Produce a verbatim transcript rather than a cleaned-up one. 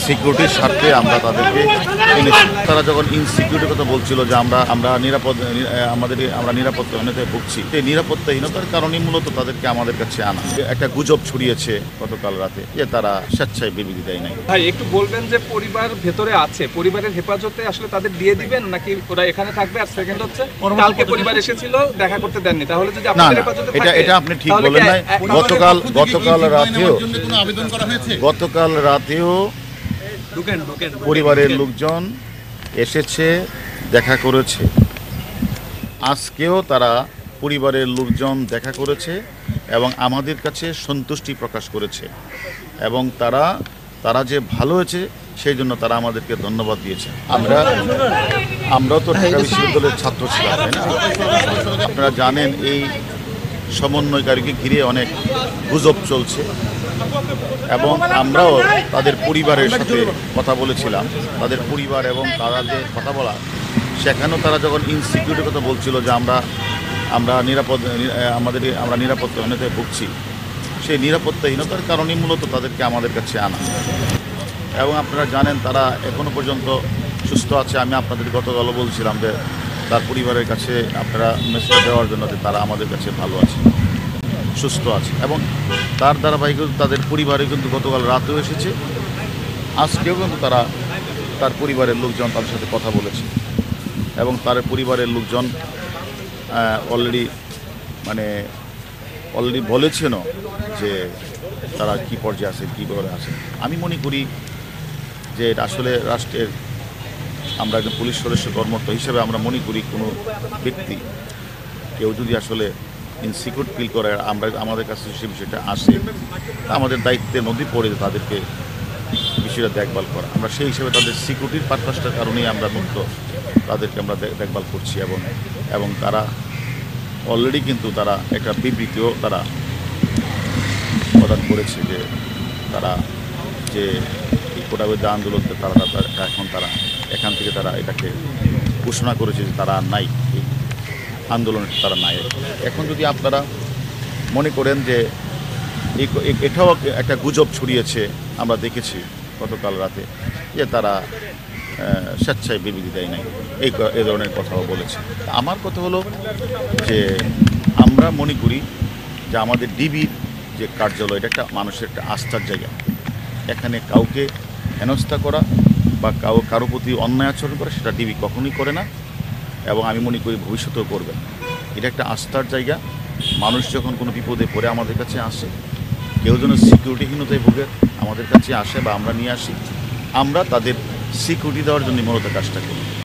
সিকিউরিটির স্বার্থে আমরা তাদেরকে এনেছি। তারা যখন ইনসিকিউরিটির কথা বলছিল যে আমরা আমরা নিরাপদ আমাদের আমরা নিরাপত্তাহীনতায় ভুগছি, এই নিরাপত্তাহীনতার কারণে মূলত তাদেরকে আমাদের কাছে আনা। একটা গুজব ছড়িয়েছে গতকাল রাতে যে তারা স্বেচ্ছায় বিবৃতি দেয় নাই। ভাই একটু বলবেন যে পরিবার ভেতরে আছে, পরিবারের হেফাজতে আসলে তাদের দিয়ে দিবেন নাকি ওরা এখানে থাকবে? আর সেকেন্ড হচ্ছে কালকে পরিবার এসেছিল দেখা করতে দেননি, তাহলে যদি আপনাদের হেফাজতে থাকে এটা এটা আপনি ঠিক বলেন নাই। গতকাল গতকাল রাতেও গতকাল রাতেও পরিবারের লোকজন এসেছে, দেখা করেছে। আজকেও তারা পরিবারের লোকজন দেখা করেছে এবং আমাদের কাছে সন্তুষ্টি প্রকাশ করেছে এবং তারা তারা যে ভালো হয়েছে সেই জন্য তারা আমাদেরকে ধন্যবাদ দিয়েছে। আমরা আমরাও তো ঢাকা বিশ্ববিদ্যালয়ের ছাত্র ছিলাম, তাই না? আপনারা জানেন এই সমন্বয়কারীকে ঘিরে অনেক গুজব চলছে এবং আমরাও তাদের পরিবারের সাথে কথা বলেছিলাম। তাদের পরিবার এবং তারা যে কথা বলা, সেখানেও তারা যখন ইনসিকিউরিটির কথা বলছিল যে আমরা আমরা নিরাপদ আমাদের আমরা নিরাপত্তাহীনতায় ভুগছি, সেই নিরাপত্তাহীনতার কারণেই মূলত তাদেরকে আমাদের কাছে আনা। এবং আপনারা জানেন তারা এখনও পর্যন্ত সুস্থ আছে। আমি আপনাদের গতকাল বলছিলাম যে তার পরিবারের কাছে আপনারা মেসেজ দেওয়ার জন্য যে তারা আমাদের কাছে ভালো আছে, সুস্থ আছে এবং তার ধারাবাহিকতা তাদের পরিবারে কিন্তু গতকাল রাতেও এসেছে। আজকেও কিন্তু তারা তার পরিবারের লোকজন তাদের সাথে কথা বলেছে এবং তার পরিবারের লোকজন অলরেডি মানে অলরেডি বলেছেনও যে তারা কী পর্যায়ে আছে, কীভাবে আছে। আমি মনে করি যে এটা আসলে রাষ্ট্রের আমরা একজন পুলিশ সদস্য কর্মরত হিসেবে আমরা মনে করি কোনো ব্যক্তি কেউ যদি আসলে ইনসিকিউর ফিল করে আমরা আমাদের কাছে সে বিষয়টা আসে, আমাদের দায়িত্বের মধ্যেই পড়ে তাদেরকে বিষয়টা দেখভাল করা। আমরা সেই হিসেবে তাদের সিকিউরিটির পারপাসটার কারণেই আমরা মুক্ত তাদেরকে আমরা দেখভাল করছি এবং এবং তারা অলরেডি কিন্তু তারা একটা বিবৃতিও তারা প্রদান করেছে যে তারা যে এই কোটাবিরোধী আন্দোলনকে তারা এখন তারা এখান থেকে তারা এটাকে ঘোষণা করেছে যে তারা আর নাই, এই আন্দোলনে তারা নাই। এখন যদি আপনারা মনে করেন যে এটাও একটা গুজব ছড়িয়েছে, আমরা দেখেছি গতকাল রাতে যে তারা স্বেচ্ছায় বিবৃতি দেয় নাই, এই এই ধরনের কথাও বলেছে। আমার কথা হলো যে আমরা মনে করি যে আমাদের ডিবির যে কার্যালয় এটা একটা মানুষের একটা আস্থার জায়গা। এখানে কাউকে হেনস্থা করা বা কাউ কারো প্রতি অন্যায় আচরণ করা সেটা ডিবি কখনোই করে না এবং আমি মনে করি ভবিষ্যতেও করবে। এটা একটা আস্থার জায়গা। মানুষ যখন কোনো বিপদে পড়ে আমাদের কাছে আসে, কেউ যেন সিকিউরিটিহীনতায় ভোগে আমাদের কাছে আসে বা আমরা নিয়ে আসি, আমরা তাদের সিকিউরিটি দেওয়ার জন্য মূলত কাজটা করি।